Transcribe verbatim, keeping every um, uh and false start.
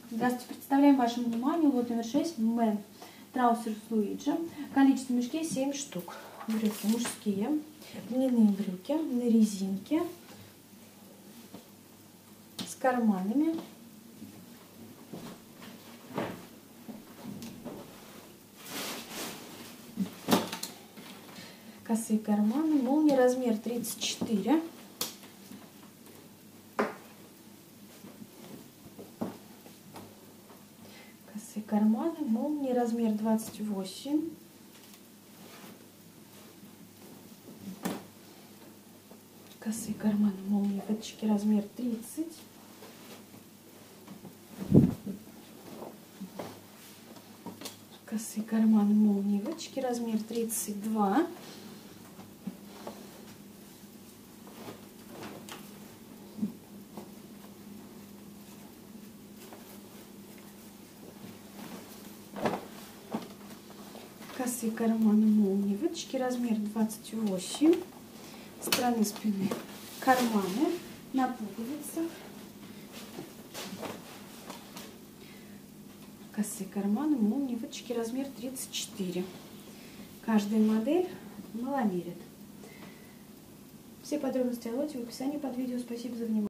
Здравствуйте, представляем вашему вниманию лот номер шесть Мэн Траусер с Луиджи. Количество мешки семь штук. Брюки мужские, льняные брюки на резинке, с карманами. Косые карманы, молния, размер тридцать четыре. Косые карманы, молния, размер двадцать восемь. Косые карманы, молния, выточки, размер тридцать. Косые карманы, молнии, выточки, размер тридцать два. Косые карманы, молнии, выточки, размер двадцать восемь. С стороны спины карманы на пуговицах. Косые карманы, молнии, выточки, размер тридцать четыре. Каждая модель маломерит. Все подробности о лоте в описании под видео. Спасибо за внимание.